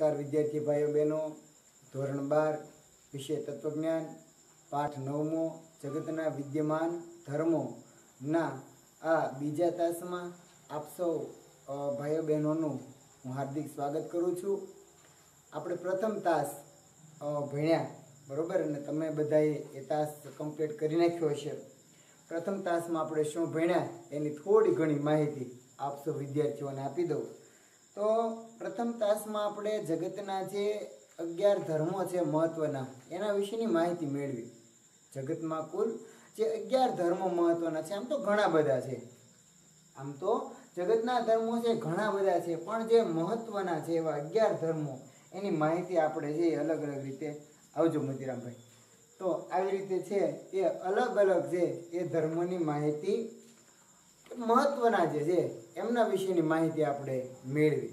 नमस्कार विद्यार्थी भाईओ बहनों। धोरण 12 विषय तत्वज्ञान पाठ 9मो जगतना विद्यमान धर्मों ना आ बीजा तासमां आप सौ भाईओ बहनों हूँ हार्दिक स्वागत करूँ छूँ। आपणे प्रथम तास भण्या बरोबर ने तमे बधाए ए तास कम्प्लीट करी नाख्यो हशे। प्रथम तास में आपणे शुं भण्या एनी थोड़ी घणी माहिती आप सौ विद्यार्थीओने आपी दऊं। तो प्रथम तास में आपणे जगतना जे 11 धर्मों है महत्वना एना विशेनी माहिती मेळवी। जगत में कुल जे 11 धर्मों महत्वना छे, आम तो घणा बधा छे, आम तो जगतना धर्मों छे घणा बधा छे, पण जे महत्वना छे एवा 11 धर्मों एनी माहिती आपणे जे अलग अलग रीते आवजो मतीराम भाई। तो આવી રીતે છે એ अलग अलग जे ए धर्मोनी माहिती महत्वना जे છે એમના વિશેની માહિતી આપણે મેળવી।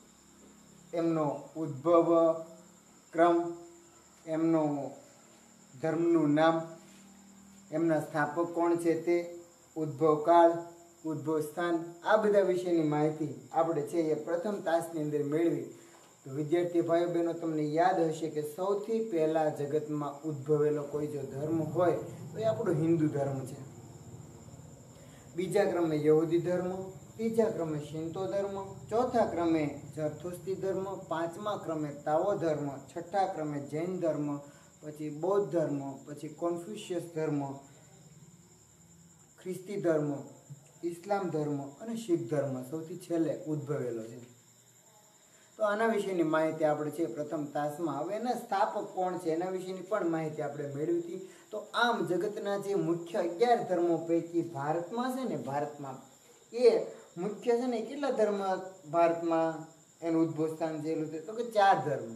એમનો ઉદ્ભવ ક્રમ, એમનો ધર્મનું નામ, એમના સ્થાપક કોણ છે તે, ઉદ્ભવ કાળ, ઉદ્ભવ સ્થાન, આ બધા વિશેની માહિતી આપણે છે એ પ્રથમ તાસની અંદર મેળવી। તો વિદ્યાર્થી ભાઈઓ બહેનો તમને યાદ હશે કે સૌથી પહેલા જગતમાં ઉદ્ભવેલો કોઈ જો ધર્મ હોય તો એ આપણો હિન્દુ ધર્મ છે। बीजा क्रमे यहूदी धर्म, तीजा क्रमे शिंतो धर्म, चौथा क्रमे जरथुस्ती धर्म, पांचमा क्रमे ताओ धर्म, छठा क्रमे जैन धर्म, पछी बौद्ध धर्म, पछी कॉन्फ्यूशियस धर्म, ख्रिस्ती धर्म, इस्लाम धर्म और शीख धर्म सौथी छेल्ले उद्भवेलो छे। तो आना विषयनी माहिती आपणे छे प्रथम तासमां। हवे एना स्थापक कोण छे एना विषयनी पण माहिती आपणे मेळवी हती। तो आम जगतना जे मुख्य 11 धर्मों पैकी भारतमां छे ने, भारतमां ए मुख्य छे ने केटला धर्म भारतमां एनुं उद्भव स्थान थयेलुं छे तो के 4 धर्म।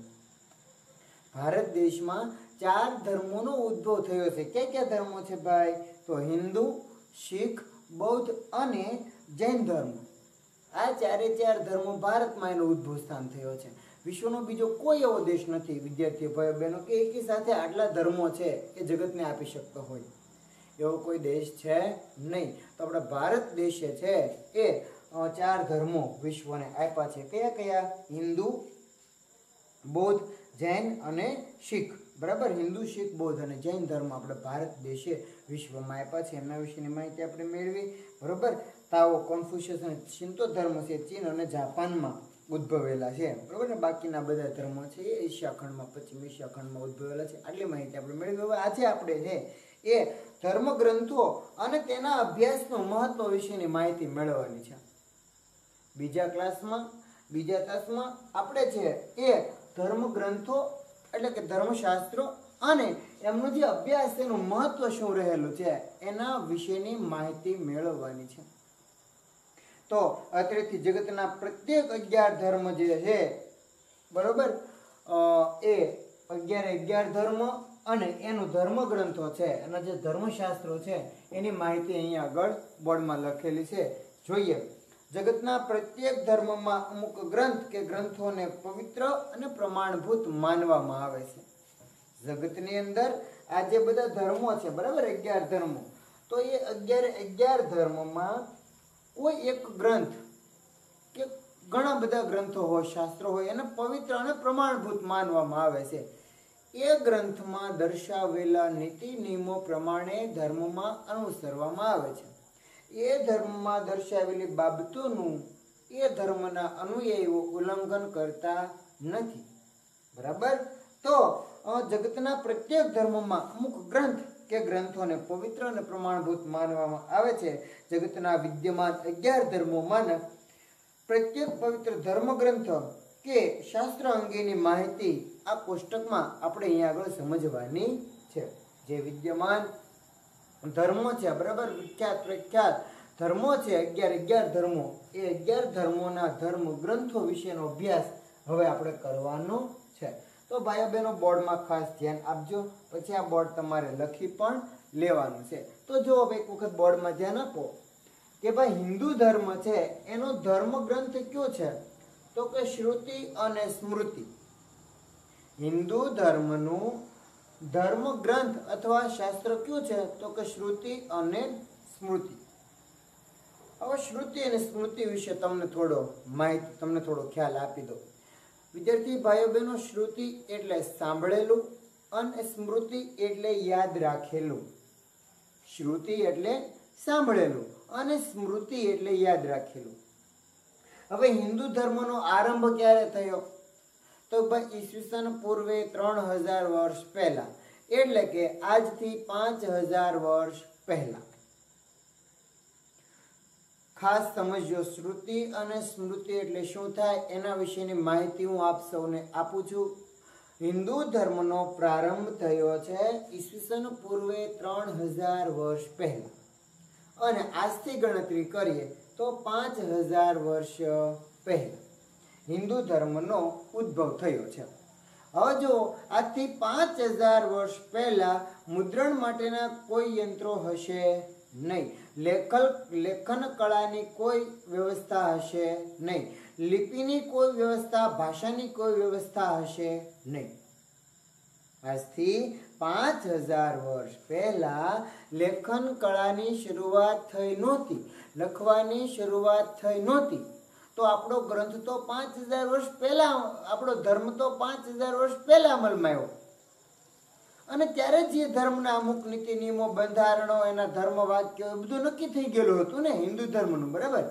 भारत देशमां 4 धर्मोनो उद्भव थयो छे। क्या क्या धर्मो छे भाई? तो हिंदू, शीख, बौद्ध अने जैन धर्म। आ 4 धर्मो भारत में एनु उद्भव स्थान थयो छे। विश्वनो बीजो कोई एवो देश नथी विद्यार्थी भाई बहनों के एकी साथे आटला धर्मो छे ए जगत ने आपी शकतो होय एवो कोई देश छे नहीं। तो आपणा भारत देशे छे ए 4 धर्मो विश्वने आप्या छे। कया कया? हिंदू, बौद्ध, जैन अने शीख। बराबर, हिंदू, शीख, बौद्ध अने जैन धर्म आपणे भारत देशे विश्वमां आप्या छे। एमना विशेनी माहिती आपणे मेळवी। बराबर, ताओ, कॉन्फ्यूशियस अने शिंतो धर्म छे चीन अने जापान में उद्भवेला छे। बराबर ने बाकीना बधा धर्मो छे ए एशिया खंडमां, पश्चिम एशिया खंडमां उद्भवेला छे। आटली माहिती आपणे मेळवी। हवे आजे आपणे छे ए धर्म ग्रंथो अने तेना अभ्यासनो महत्व विशेनी माहिती मेळवવાની છે। बीजा क्लासमां, बीजा तासमां आपणे छे ए धर्म ग्रंथो એટલે કે ધર્મશાસ્ત્રો અને એમનો જે અભ્યાસ તેનું મહત્વ શું રહેલું છે એના વિશેની માહિતી મેળવવાની છે। तो અત્રેથી જગતના પ્રત્યેક 11 ધર્મ જે છે બરોબર એ 11 ધર્મ અને એનો ધર્મ ગ્રંથો છે અને જે ધર્મશાસ્ત્રો છે એની માહિતી અહીં આગળ બોર્ડમાં લખેલી છે। જોઈએ, જગતના પ્રત્યેક ધર્મમાં અમુક ગ્રંથ કે ગ્રંથોને પવિત્ર અને પ્રમાણભૂત માનવામાં આવે છે। જગતની અંદર આ જે બધા ધર્મો છે બરાબર 11 ધર્મો, તો એ 11 ધર્મમાં कोई एक ग्रंथ के घणा बधा ग्रंथो हो, शास्त्रो हो, एने पवित्र अने प्रमाणभूत मानवामां आवे छे। ए ग्रंथमां दर्शावेला नीति नियमों प्रमाणे धर्ममां अनुसरवामां आवे छे। ए धर्ममां दर्शावेली बाबतोनुं ए धर्मना अनुयायीओ उल्लंघन करता नथी। बराबर, तो जगतना प्रत्येक धर्ममां अमुक ग्रंथ के ग्रंथों ने पवित्र और प्रमाणभूत मानवामां आवे छे। जगतना विद्यमान 11 धर्मोमां प्रत्येक पवित्र धर्म ग्रंथ के शास्त्र अंगेनी माहिती आ कोष्टकमां आपणे अहीं आगळ समजवानी छे। जे विद्यमान धर्मो छे बराबर विख्यात प्रख्यात धर्मो छे 11 धर्मो, ए 11 धर्मोना धर्म ग्रंथो विशेनो अभ्यास हवे आपणे करवानो छे। तो भाई बहनों बोर्ड में खास ध्यान आपजो, पछी आ बोर्ड तमारे लखी पण लेवानुं छे। तो जो अब एक वखत बोर्ड में ध्यान आपो कि भाई हिंदू धर्म छे एनो धर्म ग्रंथ क्यो छे तो के श्रुति अने स्मृति। हिंदू धर्मनु धर्म ग्रंथ अथवा शास्त्र क्यो छे तो के श्रुति अने स्मृति। હવે શ્રુતિ અને સ્મૃતિ વિશે તમને થોડો માહિતી, તમને થોડો ખ્યાલ આપી દો। વિદ્યાર્થી ભાઈઓ બહેનો, શ્રુતિ એટલે સાંભળેલું અને સ્મૃતિ એટલે યાદ રાખેલું. શ્રુતિ એટલે સાંભળેલું અને સ્મૃતિ એટલે યાદ રાખેલું. હવે હિન્દુ ધર્મનો આરંભ ક્યારે થયો? તો ભાઈ ઈસવીસન પૂર્વે 3000 વર્ષ પહેલા, એટલે કે આજથી 5000 વર્ષ પહેલા. ખાસ સમજો, શ્રુતિ અને સ્મૃતિ એટલે શું થાય એના વિશેની માહિતી હું આપ સૌને આપું છું. હિન્દુ ધર્મનો પ્રારંભ થયો છે ઈસવીસન પૂર્વે 3000 વર્ષ પહેલા અને આજથી ગણતરી કરીએ તો 5000 વર્ષ પહેલા હિન્દુ ધર્મનો ઉદ્ભવ થયો છે. હવે જો આજથી 5000 વર્ષ પહેલા મુદ્રણ માટેના કોઈ યંત્રો હશે નહીં, લેખન કળાની કોઈ વ્યવસ્થા હશે નહીં, લિપિની કોઈ વ્યવસ્થા, ભાષાની કોઈ વ્યવસ્થા હશે નહીં. આજથી 5000 વર્ષ પહેલા લેખન કળાની શરૂઆત થઈ નહોતી, લખવાની શરૂઆત થઈ નહોતી. તો આપણો ગ્રંથ તો 5000 વર્ષ પહેલા, આપણો ધર્મ તો 5000 વર્ષ પહેલા અમલમાં આવ્યો. અને ત્યારે જ એ ધર્મના અમુક નીતિ નિયમો, બંધારણો, એના ધર્મ વાક્યો બધું નક્કી થઈ ગયેલું હતું ને હિન્દુ ધર્મનું, બરાબર?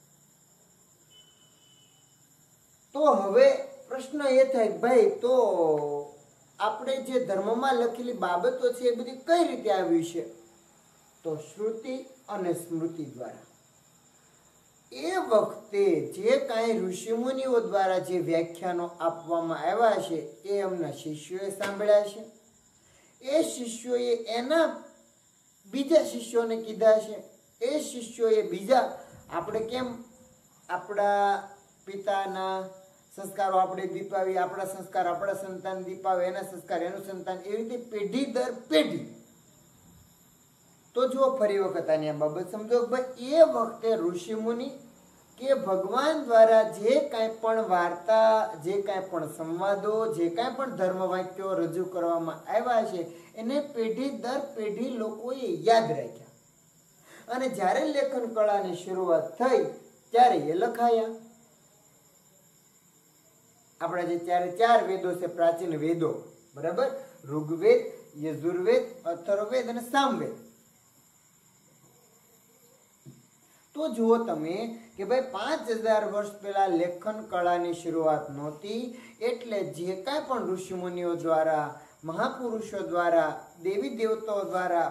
તો હવે પ્રશ્ન એ થાય ભાઈ, તો આપણે જે ધર્મમાં લખેલી બાબતો છે એ બધી કઈ રીતે આવી છે? તો શ્રુતિ અને સ્મૃતિ દ્વારા. એ વખતે જે કાંઈ ઋષિમુનિઓ દ્વારા જે વ્યાખ્યાનો આપવામાં આવ્યા છે એ એમના શિષ્યોએ સાંભળ્યા છે. એ શિષ્યોએ એના બીજા શિષ્યોને કીધા છે. એ શિષ્યોએ બીજા, આપણે કેમ આપણા પિતાના સંસ્કારો આપણે દીપાવીએ, આપણા સંસ્કાર આપણા સંતાન દીપાવે, એના સંસ્કાર એનું સંતાન, એવી રીતે પેઢી દર પેઢી. તો જુઓ ફરી વખત આની આ બાબત સમજો ભાઈ, એ વખતે ઋષિમુનિ કે ભગવાન દ્વારા જે કાંઈ પણ વાર્તા, જે કાંઈ પણ સંવાદો, જે કાંઈ પણ ધર્મ વાક્યો રજૂ કરવામાં આવ્યા છે એને પેઢી દર પેઢી લોકોએ યાદ રાખ્યા. અને જ્યારે લેખન કળાની શરૂઆત થઈ ત્યારે એ લખાયા. આપણા જે ચાર વેદો છે, પ્રાચીન વેદો, બરાબર? ઋગ્વેદ, યજુર્વેદ, અથર્વવેદ અને સામવેદ. તો જુઓ તમે કે ભાઈ 5000 વર્ષ પહેલા લેખન કળાની શરૂઆત નહોતી, એટલે જે કાંઈ પણ ઋષિમુનિઓ દ્વારા, મહાપુરુષો દ્વારા, દેવી દેવતાઓ દ્વારા,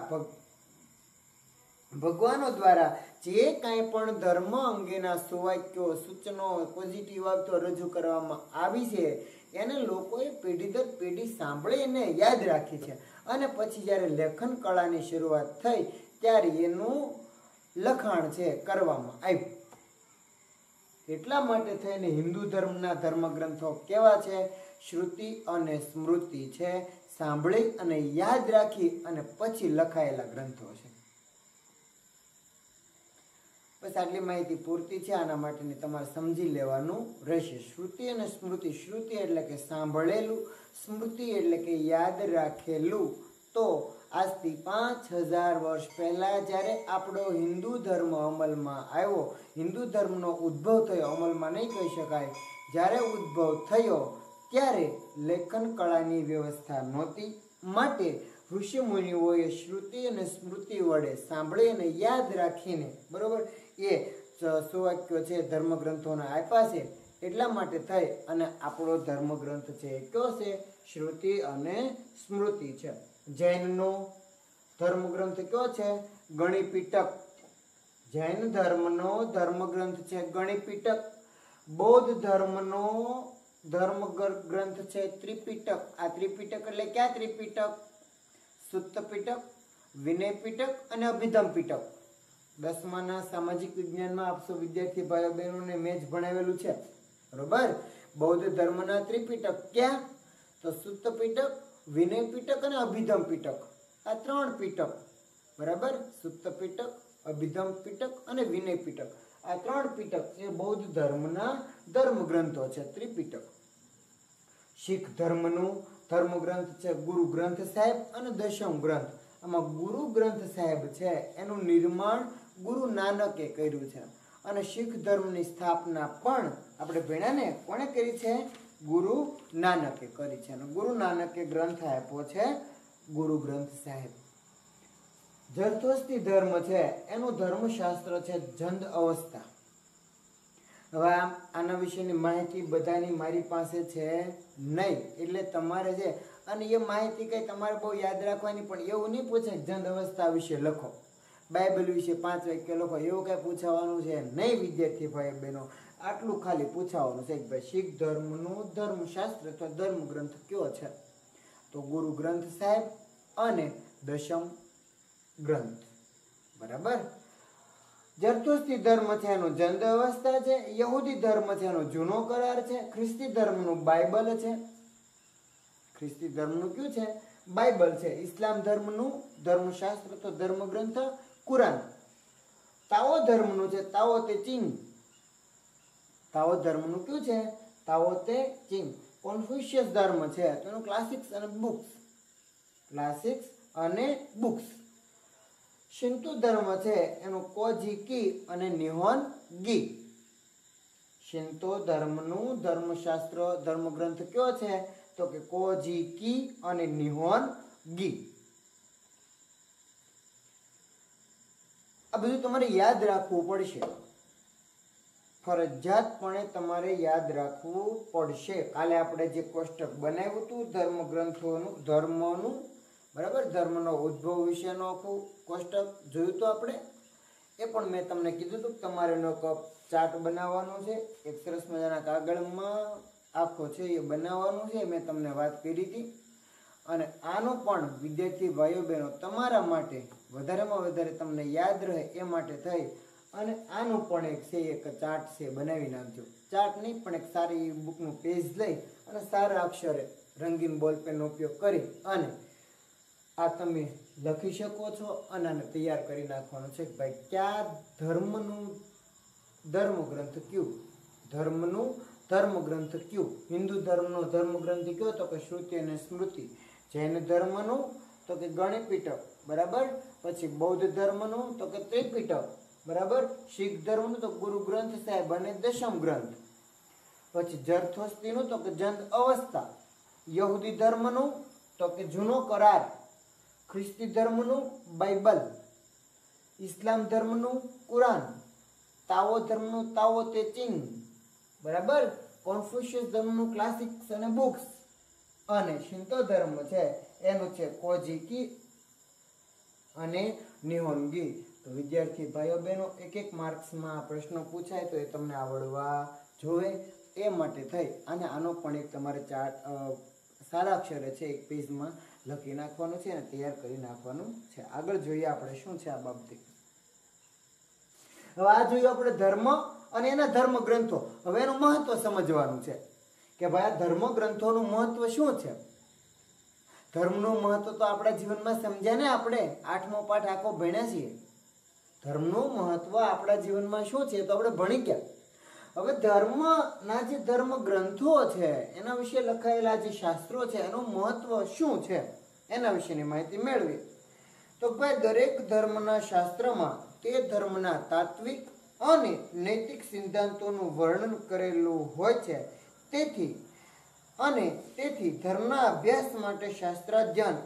ભગવાનો દ્વારા જે કાંઈ પણ ધર્મ અંગેના સુવાક્યો, સૂચનો, પોઝિટિવ વાતો રજૂ કરવામાં આવી છે એને લોકોએ પેઢી દર પેઢી સાંભળીને યાદ રાખી છે. અને પછી જ્યારે લેખન કળાની શરૂઆત થઈ ત્યારે એનું લખાણ છે કરવામાં આવ્યું. એટલા માટે થઈને હિન્દુ ધર્મના ધર્મગ્રંથો કેવા છે? શ્રુતિ અને સ્મૃતિ છે, સાંભળી અને યાદ રાખી અને પછી લખાયેલા ગ્રંથો છે. બસ આટલી માહિતી પૂરતી છે. આના માટેની તમારે સમજી લેવાનું રહેશે. શ્રુતિ અને સ્મૃતિ. શ્રુતિ એટલે કે સાંભળેલું, સ્મૃતિ એટલે કે યાદ રાખેલું. તો આજથી 5000 વર્ષ પહેલા જ્યારે આપણો હિન્દુ ધર્મ અમલમાં આવ્યો, હિન્દુ ધર્મનો ઉદ્ભવ થયો, અમલમાં નહીં કહી શકાય, જ્યારે ઉદ્ભવ થયો ત્યારે લેખન કળાની વ્યવસ્થા નહોતી. માટે ઋષિ મુનિઓએ શ્રુતિ અને સ્મૃતિ વડે સાંભળી અને યાદ રાખીને, બરોબર, એ સુવાક્યો છે ધર્મગ્રંથોના આપ્યા છે. એટલા માટે થઈ અને આપણો ધર્મગ્રંથ છે કયો છે? શ્રુતિ અને સ્મૃતિ છે. જૈનનો ધર્મગ્રંથ કયો છે? ગણિપીટક. જૈન ધર્મનો ધર્મગ્રંથ છે ગણિપીટક. બૌદ્ધ ધર્મનો ધર્મગ્રંથ છે ત્રિપીટક. આ ત્રિપીટક એટલે ક્યાં ત્રિપીટક? સુત્ત પીટક, વિનય પીટક અને અભિધમ પીટક. 10માના સામાજિક વિજ્ઞાનમાં આપશો વિદ્યાર્થી ભાઈઓ બહેનોને મેં જ ભણાવેલું છે, બરોબર? બૌદ્ધ ધર્મના ત્રિપીટક ક્યાં? તો સુત્ત પીટક, વિનય પીટક અને અભિધમ પીટક. આ 3 પીટક, બરાબર? સુત્ત પીટક, અભિધમ પીટક અને વિનય પીટક. આ 3 પીટક એ બૌદ્ધ ધર્મના ધર્મગ્રંથો છે, ત્રિપીટક. શીખ ધર્મનું ધર્મગ્રંથ છે ગુરુ ગ્રંથ સાહેબ અને દશમ ગ્રંથ. આમાં ગુરુ ગ્રંથ સાહેબ છે એનું નિર્માણ ગુરુ નાનકે કર્યું છે. અને શીખ ધર્મની સ્થાપના પણ આપણે ભણ્યા ને, કોણે કરી છે? ગુરુ નાનકે કરી છે. અને ગુરુ નાનકે ગ્રંથ આપ્યો છે ગુરુ ગ્રંથ સાહેબ. જરતોસ્તી ધર્મ છે એનું ધર્મશાસ્ત્ર છે જંદ અવસ્થા. હવે આના વિશેની માહિતી બધાની મારી પાસે છે નહીં, એટલે તમારે છે અને એ માહિતી કઈ તમારે બહુ યાદ રાખવાની, પણ એવું નહીં પૂછે જંદ અવસ્થા વિશે લખો, બાઇબલ વિશે 5 વાક્ય લખો, એવું કઈ પૂછવાનું છે નહીં વિદ્યાર્થી ભાઈ બહેનો. આટલું ખાલી પૂછવાનું છે કે ભાઈ શીખ ધર્મનું ધર્મશાસ્ત્ર અથવા ધર્મ ગ્રંથ કયો છે? તો ગુરુ ગ્રંથ સાહેબ અને દશમ ગ્રંથ. બરાબર. જરતોસ્તી ધર્મ છે એનો જંદ અવસ્થા છે, યહૂદી ધર્મ છે એનો જૂનો કરાર છે, ખ્રિસ્તી ધર્મનું બાઇબલ છે. ખ્રિસ્તી ધર્મનું કયું છે? બાઇબલ છે. ઇસ્લામ ધર્મનું ધર્મશાસ્ત્ર તો ધર્મ ગ્રંથ કુરાન. તાઓ ધર્મનું છે તાઓ તે ચીન. તાઓ ધર્મનું કયું છે? તાઓ તે ચીન. કોન્ફ્યુશિયસ ધર્મ છે તો એનું ક્લાસિક્સ અને બુક્સ. ક્લાસિક્સ અને બુક્સ. શિન્તો ધર્મ છે એનું કોજી કી અને નિહોન ગી. શિન્તો ધર્મનું ધર્મશાસ્ત્ર ધર્મગ્રંથ કયો છે? તો કે કોજી કી અને નિહોન ગી. આ બધું તમારે યાદ રાખવું પડશે, ફરજિયાતપણે તમારે યાદ રાખવું પડશે. કાલે આપણે જે કોષ્ટક બનાવ્યું હતું ધર્મગ્રંથોનું ધર્મનું, બરાબર, ધર્મનો ઉદ્ભવ વિશેનો આખું કોષ્ટક જોયું હતું આપણે, એ પણ મેં તમને કીધું હતું કે તમારે એનો ચાર્ટ બનાવવાનો છે, એક સરસ મજાના કાગળમાં આખો છે એ બનાવવાનું છે, મેં તમને વાત કરી હતી. અને આનું પણ વિદ્યાર્થી ભાઈઓ બહેનો તમારા માટે વધારેમાં વધારે તમને યાદ રહે એ માટે થઈ અને આનું પણ એક છે એક ચાર્ટ છે બનાવી નાખજો. ચાર્ટ નહીં પણ એક સારી બુકનું પેજ લઈ અને સારા અક્ષરે રંગીન બોલપેનનો ઉપયોગ કરી અને આ તમે લખી શકો છો અને આને તૈયાર કરી નાખવાનું છે કે ભાઈ કયા ધર્મનું ધર્મગ્રંથ કયું? ધર્મનું ધર્મગ્રંથ કયું? હિન્દુ ધર્મનો ધર્મગ્રંથ કયો? તો કે શ્રુતિ અને સ્મૃતિ. જૈન ધર્મનું તો કે ગણિપીટક, બરાબર. પછી બૌદ્ધ ધર્મનું તો કે ત્રિપીટક, બરાબર. શીખ ધર્મનું તો ગુરુ ગ્રંથ સાહેબ અને દશમ ગ્રંથ. પછી જરતોસ્તીનું તો કે જંદ અવસ્થા. યહૂદી ધર્મનું તો કે જૂનો કરાર. ખ્રિસ્તી ધર્મનું બાઇબલ. ઇસ્લામ ધર્મનું કુરાન. તાઓ ધર્મનું તાઓ તે ચીન, બરાબર. કોન્ફ્યુશિયસ ધર્મનું ક્લાસિક્સ અને બુક્સ. અને શિન્તો ધર્મ છે એનું છે કોજી કી અને નિહોનગી. તો વિદ્યાર્થી ભાઈઓ બહેનો એક એક માર્ક્સમાં પ્રશ્નો પૂછાય તો એ તમને આવડવા જોવે, એ માટે થઈ અને આનો પણ એક તમારે ચાર્ટ સારા અક્ષરે છે એક પેજમાં લખી નાખવાનું છે અને તૈયાર કરી નાખવાનું છે. આગળ જોઈએ આપણે શું છે આ બાબતે. હવે આ જોયું આપણે ધર્મ અને એના ધર્મ ગ્રંથો. હવે એનું મહત્વ સમજવાનું છે કે ભાઈ આ ધર્મ ગ્રંથોનું મહત્વ શું છે. ધર્મનું મહત્વ તો આપણા જીવનમાં સમજ્યા ને, આપણે 8મો પાઠ આખો ભણ્યા છીએ. ધર્મનું મહત્વ આપણા જીવનમાં શું છે તો આપણે ભણી ગયા. હવે ધર્મના જે ધર્મ ગ્રંથો છે એના વિશે લખાયેલા જે શાસ્ત્રો છે એનું મહત્વ શું છે એના વિશેની માહિતી મેળવી. તો ભાઈ દરેક ધર્મના શાસ્ત્રમાં તે ધર્મના તાત્વિક અને નૈતિક સિદ્ધાંતોનું વર્ણન કરેલું હોય છે. તેથી ધર્મના અભ્યાસ માટે શાસ્ત્રજ્ઞ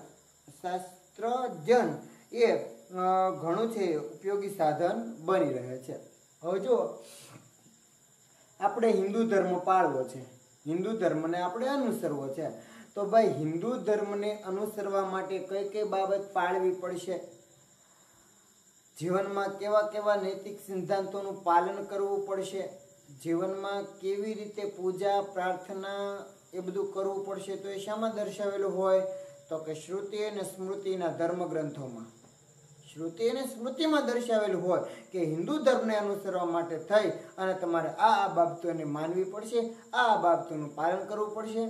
એ ઘણું છે ઉપયોગી સાધન બની રહે છે. હવે જો આપણે હિન્દુ ધર્મ પાળવો છે, હિન્દુ ધર્મને આપણે અનુસરવો છે, તો ભાઈ હિન્દુ ધર્મને અનુસરવા માટે કઈ કઈ બાબત પાળવી પડશે? જીવનમાં કેવા કેવા નૈતિક સિદ્ધાંતોનું પાલન કરવું પડશે? જીવનમાં કેવી રીતે પૂજા પ્રાર્થના એ બધું કરવું પડશે? તો એ શામાં દર્શાવેલું હોય? તો કે શ્રુતિ અને સ્મૃતિના ધર્મગ્રંથોમાં. શ્રુતિ અને સ્મૃતિમાં દર્શાવેલું હોય કે હિન્દુ ધર્મને અનુસરવા માટે થઈ અને તમારે આ બાબતોને માનવી પડશે, આ બાબતોનું પાલન કરવું પડશે,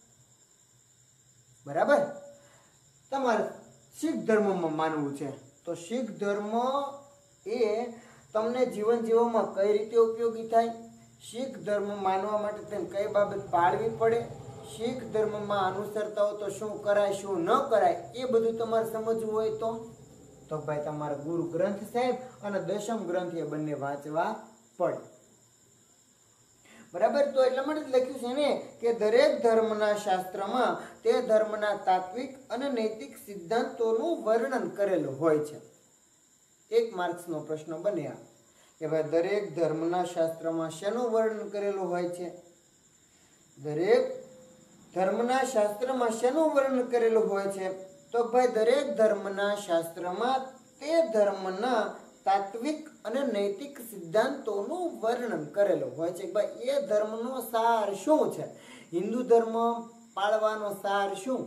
બરાબર. તમારે શીખ ધર્મમાં માનવું છે તો શીખ ધર્મ એ તમને જીવન જીવવામાં કઈ રીતે ઉપયોગી થાય, શીખ ધર્મ માનવા માટે તેને કઈ બાબત પાળવી પડે, શીખ ધર્મમાં અનુસરતા હો તો શું કરાય શું ન કરાય, એ બધું તમારે સમજવું હોય તો ભાઈ તમારે ગુરુ ગ્રંથ સાહેબ અને દશમ ગ્રંથ એ બંને વાંચવા પડે, બરાબર. તો એટલા માટે લખ્યું છે ને કે દરેક ધર્મના શાસ્ત્રમાં તે ધર્મના તાત્વિક અને નૈતિક સિદ્ધાંતોનું વર્ણન કરેલું હોય છે. 1 માર્ક્સનો પ્રશ્ન બને આ કે ભાઈ દરેક ધર્મના શાસ્ત્રમાં શેનું વર્ણન કરેલું હોય છે? દરેક ધર્મના શાસ્ત્રમાં શેનું વર્ણન કરેલું હોય છે? તો ભાઈ દરેક ધર્મના શાસ્ત્રમાં તે ધર્મના તાત્વિક અને નૈતિક સિદ્ધાંતોનું વર્ણન કરેલું હોય છે. ભાઈ એ ધર્મનો સાર શું છે? હિન્દુ ધર્મ પાળવાનો સાર શું?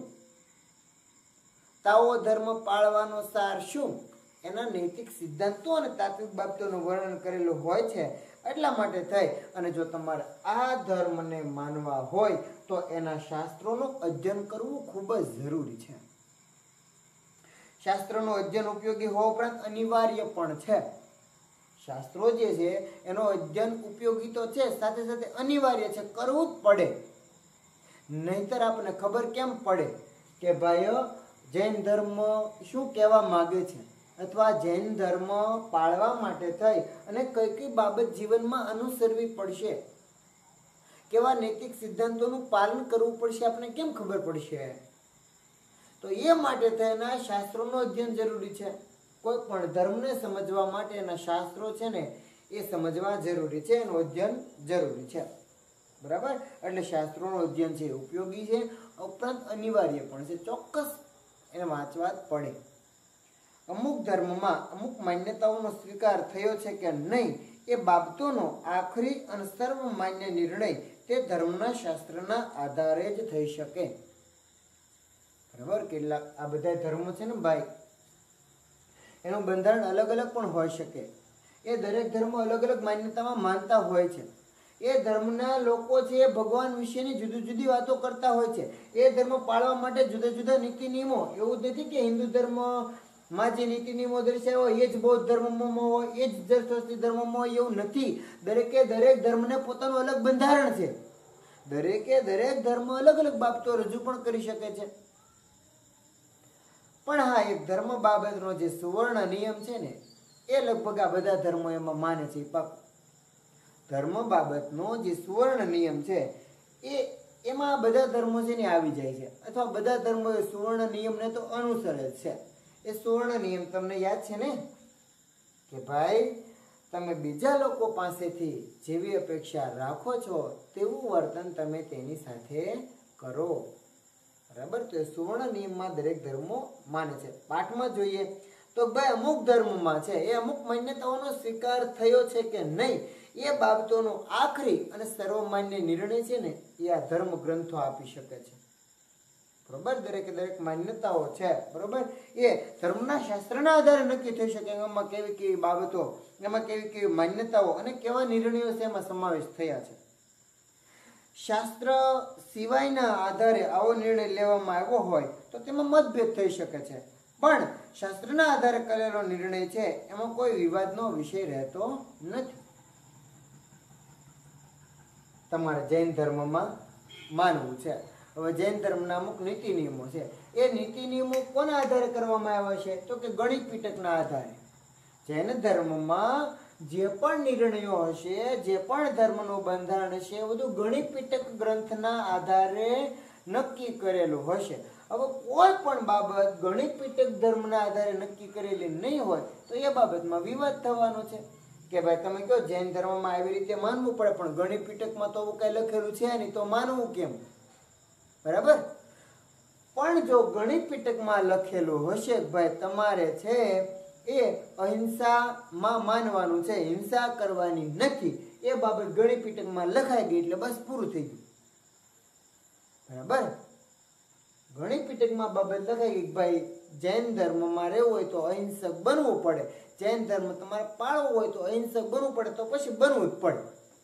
તાઓ ધર્મ પાળવાનો સાર શું? એના નૈતિક સિદ્ધાંતો અને તાત્વિક બાબતોનું વર્ણન કરેલું હોય છે. એટલા માટે થઈ અને જો તમારે આ ધર્મને માનવા હોય તો એના શાસ્ત્રોનું અધ્યયન કરવું ખૂબ જ જરૂરી છે. શાસ્ત્રનું અધ્યયન ઉપયોગી હોવા ઉપરાંત અનિવાર્ય પણ છે. શાસ્ત્રો જે છે એનો અધ્યયન ઉપયોગી તો છે, સાથે સાથે અનિવાર્ય છે, કરવું જ પડે. નહીતર આપણને ખબર કેમ પડે કે ભાઈ જૈન ધર્મ શું કહેવા માંગે છે, અથવા જૈન ધર્મ પાળવા માટે થઈ અને કઈ કઈ બાબત જીવનમાં અનુસરવી પડશે, કેવા નૈતિક સિદ્ધાંતોનું પાલન કરવું પડશે, આપણને કેમ ખબર પડશે? તો એ માટે થઈને શાસ્ત્રોનું અધ્યયન જરૂરી છે. કોઈ પણ ધર્મને સમજવા માટે એના શાસ્ત્રો છે ને એ સમજવા જરૂરી છે, એનું અધ્યયન જરૂરી છે. બરાબર. એટલે શાસ્ત્રોનું અધ્યયન છે ઉપયોગી છે, ઉપરાંત અનિવાર્ય પણ છે. ચોક્કસ એને વાંચવા જ પડે. અમુક ધર્મમાં અમુક માન્યતાઓનો સ્વીકાર થયો છે કે નહીં એ બાબતોનો આખરી અને સર્વમાન્ય નિર્ણય તે ધર્મના શાસ્ત્રના આધારે જ થઈ શકે. બરાબર. કેટલાક આ બધા ધર્મો છે ને ભાઈ, એનું બંધારણ અલગ અલગ પણ હોઈ શકે. એ દરેક ધર્મો અલગ અલગ માન્યતામાં માનતા હોય છે. એ ધર્મના લોકો છે એ ભગવાન વિશેની જુદી જુદી વાતો કરતા હોય છે. એ ધર્મ પાળવા માટે જુદા જુદા નીતિ નિયમો, એવું નથી કે હિન્દુ ધર્મમાં જે નીતિ નિયમો દર્શાવ્યા હોય એ જ બૌદ્ધ ધર્મમાં હોય, એ જ જરથોસ્ત્રી ધર્મમાં હોય, એવું નથી. દરેકે દરેક ધર્મને પોતાનું અલગ બંધારણ છે. દરેકે દરેક ધર્મ અલગ અલગ બાબતો રજૂ પણ કરી શકે છે. પણ હા, એક ધર્મ બાબતનો જે સુવર્ણ નિયમ છે ને એ લગભગ આ બધા ધર્મો એમાં માને છે. ધર્મ બાબતનો જે સુવર્ણ નિયમ છે એમાં બધા ધર્મો છે ને આવી જાય છે, અથવા બધા ધર્મો એ સુવર્ણ નિયમને તો અનુસરે જ છે. એ સુવર્ણ નિયમ તમને યાદ છે ને કે ભાઈ તમે બીજા લોકો પાસેથી જેવી અપેક્ષા રાખો છો તેવું વર્તન તમે તેની સાથે કરો. બરાબર. તો એ સુવર્ણ નિયમમાં દરેક ધર્મો માને છે. પાઠમાં જોઈએ તો ભાઈ અમુક ધર્મમાં છે એ અમુક માન્યતાઓનો સ્વીકાર થયો છે કે નહીં એ બાબતોનો આખરી અને સર્વમાન્ય નિર્ણય છે ને એ આ ધર્મ ગ્રંથો આપી શકે છે. બરોબર. દરેકે દરેક માન્યતાઓ છે બરોબર એ ધર્મના શાસ્ત્રના આધારે નક્કી થઈ શકે. એમાં કેવી કેવી બાબતો, એમાં કેવી કેવી માન્યતાઓ અને કેવા નિર્ણયો છે એમાં સમાવેશ થયા છે. શાસ્ત્ર સિવાયના આધારે આવો નિર્ણય લેવામાં આવ્યો હોય તો તેમાં મતભેદ થઈ શકે છે, પણ શાસ્ત્રના આધારે કરેલો નિર્ણય છે એમાં કોઈ વિવાદનો વિષય રહેતો નથી. તમારે જૈન ધર્મમાં માનવું છે. હવે જૈન ધર્મના અમુક નીતિ નિયમો છે. એ નીતિ નિયમો કોના આધારે કરવામાં આવ્યા છે? તો કે ગણિત પીટકના આધારે. જૈન ધર્મમાં જે પણ નિર્ણયો હશે, જે પણ ધર્મનું બંધારણ હશે, એ બધું ગણિત પીટક ગ્રંથના આધારે નક્કી કરેલું હશે. હવે કોઈ પણ બાબત ગણિત પીટક ધર્મના આધારે નક્કી કરેલી નહીં હોય તો એ બાબતમાં વિવાદ થવાનો છે કે ભાઈ તમે કહો જૈન ધર્મમાં આવી રીતે માનવું પડે, પણ ગણિત પીટકમાં તો કઈ લખેલું છે નહીં તો માનવું કેમ? બરાબર. પણ જો ગણિત પીટકમાં લખેલું હશે ભાઈ તમારે છે એ અહિંસામાં માનવાનું છે, હિંસા કરવાની નથી, એ બાબત ગણિત પીટકમાં લખાઈ ગઈ એટલે બસ પૂરું થઈ ગયું. બરાબર. ગણિત પીટકમાં બાબત લખાઈ ગઈ ભાઈ જૈન ધર્મમાં રહેવું હોય તો અહિંસક બનવું પડે, જૈન ધર્મ તમારે પાળવો હોય તો અહિંસક બનવું પડે, તો પછી બનવું જ પડે.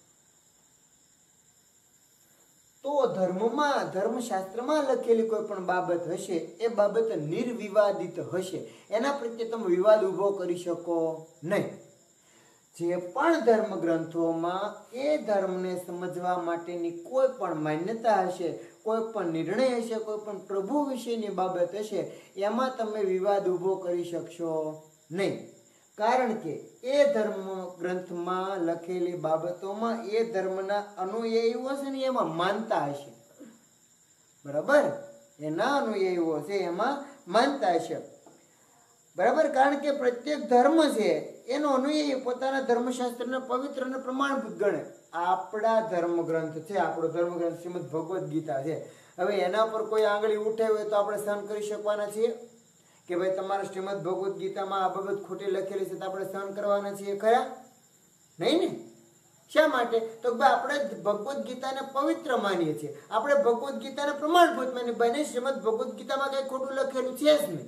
તો ધર્મમાં, ધર્મશાસ્ત્રમાં લખેલી કોઈ પણ બાબત હશે એ બાબત નિર્વિવાદિત હશે. એના પ્રત્યે તમે વિવાદ ઉભો કરી શકો નહીં. જે પણ ધર્મ ગ્રંથોમાં એ ધર્મને સમજવા માટેની કોઈ પણ માન્યતા હશે, કોઈ પણ નિર્ણય હશે, કોઈ પણ પ્રભુ વિશેની બાબત હશે, એમાં તમે વિવાદ ઉભો કરી શકશો નહીં. કારણ કે એ ધર્મ ગ્રંથમાં લખેલી બાબતોમાં એ ધર્મના અનુયાયીઓ છે ને એમાં માનતા હશે, બરાબર, એના અનુયાયીઓ છે એમાં માનતા હશે, બરાબર. કારણ કે પ્રત્યેક ધર્મ છે એનો અનુયાયી પોતાના ધર્મશાસ્ત્રને પવિત્ર અને પ્રમાણભૂત ગણે. આપણા ધર્મ ગ્રંથ છે, આપણો ધર્મ ગ્રંથ શ્રીમદ ભગવદ્ ગીતા છે. હવે એના પર કોઈ આંગળી ઉઠે હોય તો આપણે સહન કરી શકવાના છીએ કે ભાઈ તમારા શ્રીમદ ભગવદ્ ગીતામાં આ બાબત ખોટી લખેલી છે તો આપણે સહન કરવાના છીએ ખરા? નહીં ને. શા માટે? તો આપણે ભગવદ્ ગીતાને પવિત્ર માનીએ છીએ, આપણે ભગવદ્ ગીતાને પ્રમાણભૂત માનીએ. બને શ્રીમદ ભગવદ્ ગીતામાં કઈ ખોટું લખેલું છે જ નહીં.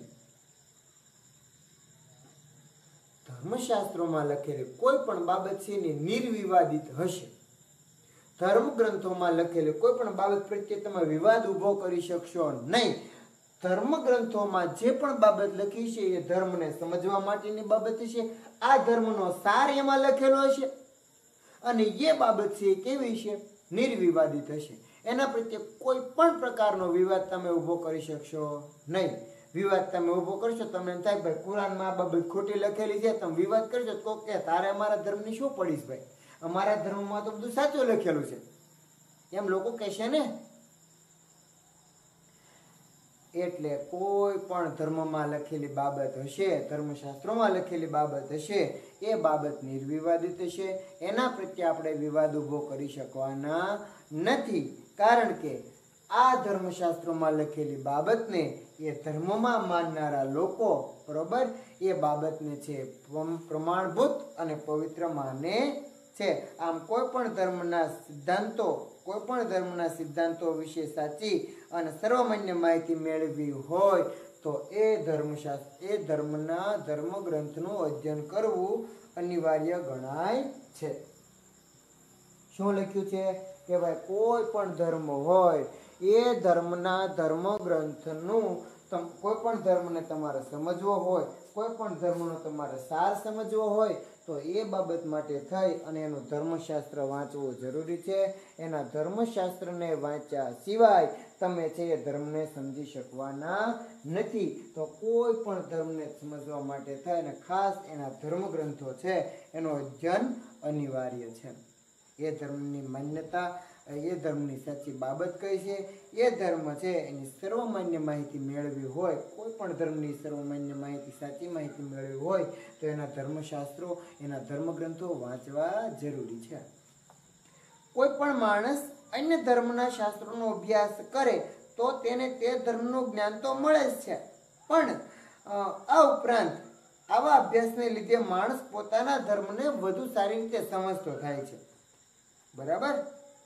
ધર્મશાસ્ત્રોમાં લખેલી કોઈ પણ બાબત છે ને નિર્વિવાદિત હશે. ધર્મ ગ્રંથોમાં લખેલી કોઈ પણ બાબત પ્રત્યે તમે વિવાદ ઉભો કરી શકશો નહીં. ધર્મ ગ્રંથોમાં જે પણ બાબત લખી છે એ ધર્મને સમજવા માટેની બાબત છે. આ ધર્મનો સાર એમાં લખેલો હશે અને એ બાબત છે કેવી છે? નિર્વિવાદિત હશે. એના પ્રત્યે કોઈ પણ પ્રકારનો વિવાદ તમે ઉભો કરી શકશો નહીં. વિવાદ તમે ઉભો કરશો તમને એમ થાય ભાઈ કુરાનમાં આ બાબત ખોટી લખેલી છે, તમે વિવાદ કરશો તો કે તારે અમારા ધર્મની શું પડીશ ભાઈ, અમારા ધર્મમાં તો બધું સાચું લખેલું છે એમ લોકો કહેશે ને. એટલે કોઈ પણ ધર્મમાં લખેલી બાબત હશે, ધર્મશાસ્ત્રોમાં લખેલી બાબત હશે, એ બાબત નિર્વિવાદિત હશે. એના પ્રત્યે આપણે વિવાદ ઉભો કરી શકવાના નથી. કારણ કે આ ધર્મશાસ્ત્રોમાં લખેલી બાબતને એ ધર્મમાં માનનારા લોકો, બરોબર, એ બાબતને છે પ્રમાણભૂત અને પવિત્ર માને છે. આમ કોઈ પણ ધર્મના સિદ્ધાંતો વિશે સાચી અને સર્વમાન્ય માહિતી મેળવવી હોય તો એ ધર્મના ધર્મગ્રંથનું અધ્યયન કરવું અનિવાર્ય ગણાય છે. શું લખ્યું છે કે ભાઈ કોઈ પણ ધર્મ હોય એ ધર્મના ધર્મગ્રંથનું કોઈ પણ ધર્મને તમારે સમજવો હોય, કોઈ પણ ધર્મનો તમારે સાર સમજવો હોય તો એ બાબત માટે થઈ અને એનું ધર્મશાસ્ત્ર વાંચવું જરૂરી છે. એના ધર્મશાસ્ત્રને વાંચ્યા સિવાય તમે છે એ ધર્મને સમજી શકવાના નથી. તો કોઈ પણ ધર્મને સમજવા માટે થાય અને ખાસ એના ધર્મગ્રંથો છે એનો અધ્યયન અનિવાર્ય છે. એ ધર્મની માન્યતા, એ ધર્મની સાચી બાબત કઈ છે, એ ધર્મ છે એની સર્વમાન્ય માહિતી મેળવી હોય, કોઈ પણ ધર્મની સર્વમાન્ય માહિતી, સાચી માહિતી મેળવી હોય તો એના ધર્મશાસ્ત્રો, એના ધર્મગ્રંથો વાંચવા જરૂરી છે. કોઈ પણ માણસ અન્ય ધર્મના શાસ્ત્રોનો અભ્યાસ કરે તો તેને તે ધર્મનું જ્ઞાન તો મળે જ છે, પણ આ ઉપરાંત આવા અભ્યાસને લીધે માણસ પોતાના ધર્મને વધુ સારી રીતે સમજતો થાય છે. બરાબર.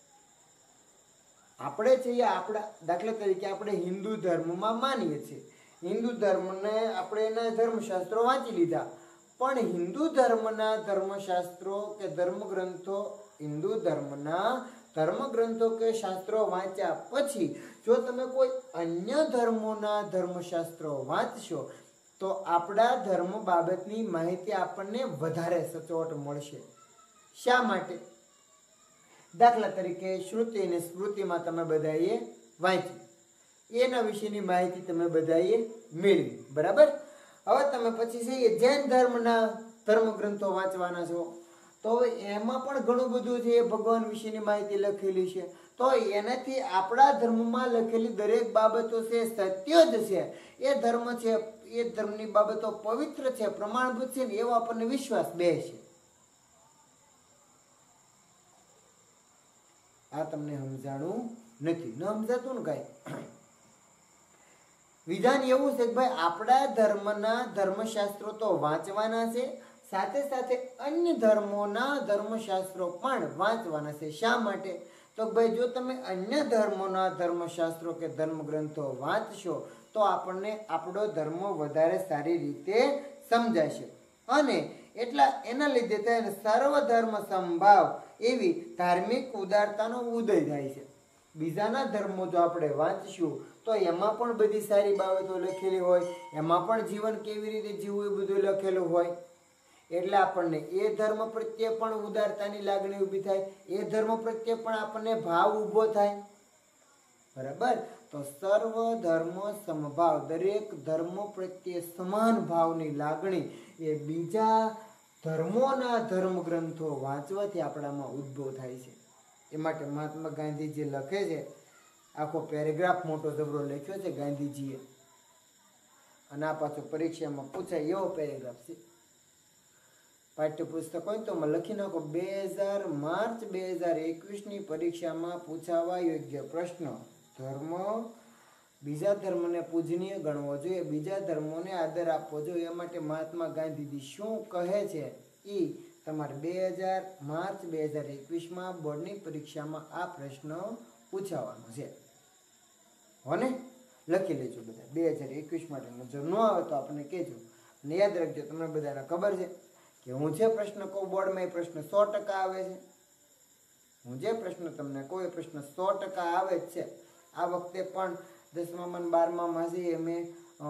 આપણે છીએ આપણા દાખલા તરીકે આપણે હિન્દુ ધર્મમાં માનીએ છીએ, હિન્દુ ધર્મને આપણે એના ધર્મશાસ્ત્રો વાંચી લીધા, પણ હિન્દુ ધર્મના ધર્મશાસ્ત્રો કે ધર્મગ્રંથો, હિન્દુ ધર્મના ધર્મગ્રંથો કે શાસ્ત્રો વાંચ્યા પછી જો તમે કોઈ અન્ય ધર્મોના ધર્મશાસ્ત્રો વાંચશો તો આપણા ધર્મ બાબતની માહિતી આપણને વધારે સચોટ મળશે. શા માટે? દાખલા તરીકે શ્રુતિ અને સ્મૃતિમાં તમે બધાએ વાંચી, એના વિશેની માહિતી તમે બધાએ મેળવી, બરાબર. હવે તમે પછી છે એ જૈન ધર્મના ધર્મગ્રંથો વાંચવાના છો તો એમાં પણ ઘણું બધું છે એ ભગવાન વિશેની માહિતી લખેલી છે. તો એનાથી આપણા ધર્મમાં લખેલી દરેક બાબતો છે સત્ય જ છે, એ ધર્મ છે એ ધર્મની બાબતો પવિત્ર છે, પ્રમાણભૂત છે ને એવો આપણને વિશ્વાસ બેસે. આ તમને સમજાણું નથી, ન સમજાતું ને કઈ. વિધાન એવું છે કે ભાઈ આપણા ધર્મના ધર્મશાસ્ત્રો તો વાંચવાના છે, સાથે સાથે અન્ય ધર્મોના ધર્મશાસ્ત્રો પણ વાંચવાના છે. શા માટે? તો ભાઈ જો તમે અન્ય ધર્મોના ધર્મશાસ્ત્રો કે ધર્મગ્રંથો વાંચશો તો આપણને આપણો ધર્મ વધારે સારી રીતે સમજાશે અને એના લીધે થઈને સર્વધર્મ સંભાવ એવી ધાર્મિક ઉદારતાનો ઉદય થાય છે. બીજાના ધર્મો જો આપણે વાંચશું તો એમાં પણ બધી સારી બાબતો લખેલી હોય, એમાં પણ જીવન કેવી રીતે જીવવું એ બધું લખેલું હોય, એટલે આપણને એ ધર્મ પ્રત્યે પણ ઉદારતાની લાગણી ઊભી થાય, એ ધર્મ પ્રત્યે પણ આપણને ભાવ ઊભો થાય, બરાબર. તો સર્વ ધર્મ સમભાવ, દરેક ધર્મો પ્રત્યે સમાન ભાવની લાગણી એ બીજા ધર્મોના ધર્મ ગ્રંથો વાંચવાથી આપણામાં ઉદ્ભવ થાય છે. એ માટે મહાત્મા ગાંધીજી લખે છે, આખો પેરેગ્રાફ મોટો જબરો લખ્યો છે ગાંધીજીએ, અને આ પાછો પરીક્ષામાં પૂછાય એવો પેરેગ્રાફ છે. પાઠ્યપુસ્તક હોય તો લખી નાખો, માર્ચ 2021ની પરીક્ષામાં પૂછાવા યોગ્ય પ્રશ્ન: ધર્મ, બીજા ધર્મને પૂજનીય ગણવો જોઈએ, બીજા ધર્મોને આદર આપવો જોઈએ. એ માટે મહાત્મા ગાંધીજી શું કહે છે એ તમારે માર્ચ 2021માં બોર્ડની પરીક્ષામાં આ પ્રશ્ન પૂછાવાનો છે. હોને લખી લેજો બધા 2021 માટે. જો ન આવે તો આપણને કહેજો. અને યાદ રાખજો, તમને બધાને ખબર છે કે હું જે પ્રશ્ન કહું બોર્ડમાં એ પ્રશ્ન 100% આવે છે. હું જે પ્રશ્ન તમને કહું એ પ્રશ્ન 100% આવે જ છે. આ વખતે પણ 10મામાં અને 12મામાં છે મેં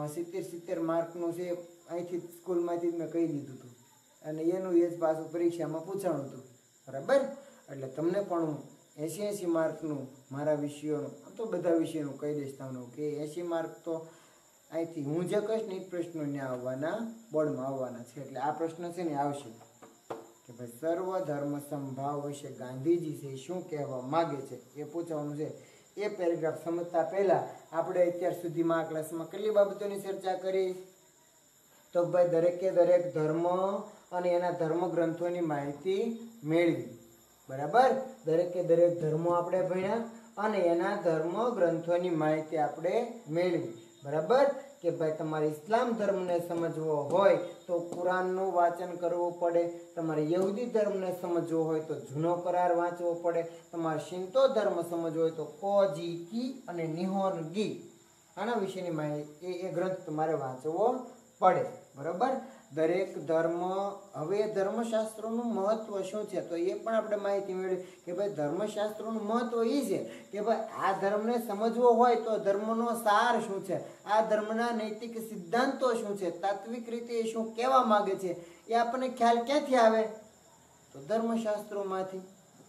70 માર્કનું છે, અહીંથી સ્કૂલમાંથી જ મેં કહી દીધું હતું, અને એનું એ જ પાછું પરીક્ષામાં પૂછાણું હતું. બરાબર? એટલે તમને પણ હું 80 માર્કનું મારા વિષયોનું, તો બધા વિષયોનું કહી દઈશ તમને કે 80 માર્ક તો અહીંથી હું જે કહીશ ને એ પ્રશ્નો ને આવવાના, બોર્ડમાં આવવાના છે. એટલે આ પ્રશ્ન છે ને આવશે કે ભાઈ સર્વ ધર્મ સમભાવ વિશે ગાંધીજી છે શું કહેવા માગે છે એ પૂછવાનું છે. એ પેરેગ્રાફ સમજતા પહેલા આપણે અત્યાર સુધીમાં આ ક્લાસમાં કેટલી બાબતોની ચર્ચા કરી? તો ભાઈ દરેકે દરેક ધર્મ અને એના ધર્મ ગ્રંથોની માહિતી મેળવી. બરાબર? દરેકે દરેક ધર્મો આપણે ભણ્યા અને એના ધર્મ ગ્રંથોની માહિતી આપણે મેળવી. બરાબર? કે ભાઈ તમારે ઇસ્લામ ધર્મને સમજવો હોય તો કુરાનનું વાંચન કરવું પડે, તમારે યહૂદી ધર્મને સમજવો હોય તો જૂનો કરાર વાંચવો પડે, તમારે શિન્તો ધર્મ સમજવો હોય તો કોજી કી અને નિહોન ગી, આના વિશેની માહિતી એ ગ્રંથ તમારે વાંચવો પડે. બરાબર? દરેક ધર્મ, હવે ધર્મશાસ્ત્રોનું મહત્વ શું છે તો એ પણ આપણે માહિતી મેળવી કે ભાઈ ધર્મશાસ્ત્રોનું મહત્વ એ છે કે ભાઈ આ ધર્મને સમજવો હોય તો ધર્મનો સાર શું છે, આ ધર્મના નૈતિક સિદ્ધાંતો શું છે, તાત્વિક રીતે એ શું કહેવા માંગે છે, એ આપણને ખ્યાલ ક્યાંથી આવે? તો ધર્મશાસ્ત્રોમાંથી.